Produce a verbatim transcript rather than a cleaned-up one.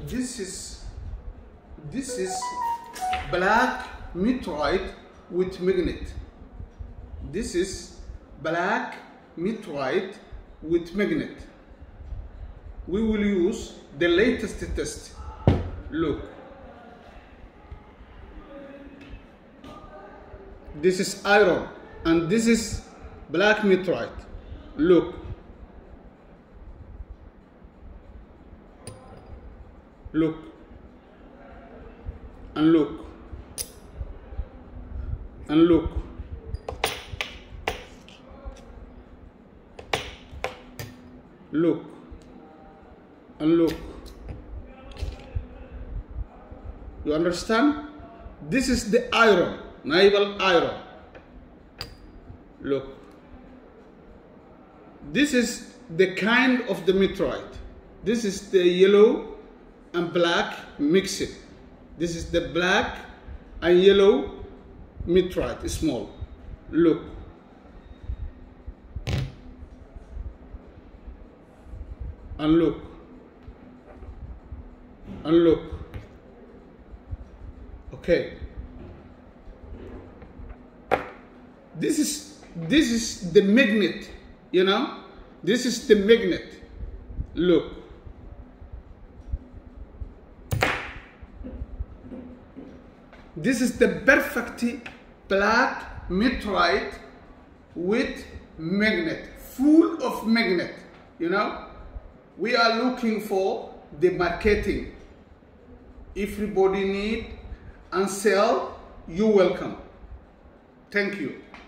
this is this is black meteorite with magnet. This is black meteorite with magnet. We will use the latest test. Look, this is iron and this is black meteorite. Look, look, and look, and look. Look, and look. You understand? This is the iron, naval iron. Look. This is the kind of the meteorite. This is the yellow and black mixed. This is the black and yellow meteorite, small. Look. And look. And look. Okay. This is this is the magnet, you know? This is the magnet. Look. This is the perfect black meteorite with magnet, full of magnet, you know? We are looking for the marketing. Everybody need and sell, you welcome. Thank you.